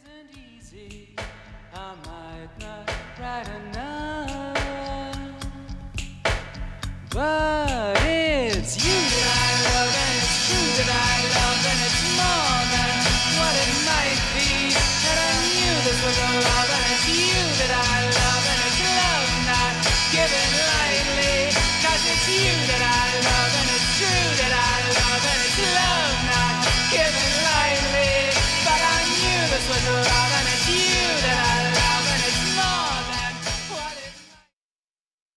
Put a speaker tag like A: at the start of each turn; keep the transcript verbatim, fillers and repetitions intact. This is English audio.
A: isn't easy. I might not write enough, but it's you that I love, and it's true that I love, and it's more than what it might be. And I knew this was a love, and it's you that I love, and it's love not given lightly, 'cause it's you that I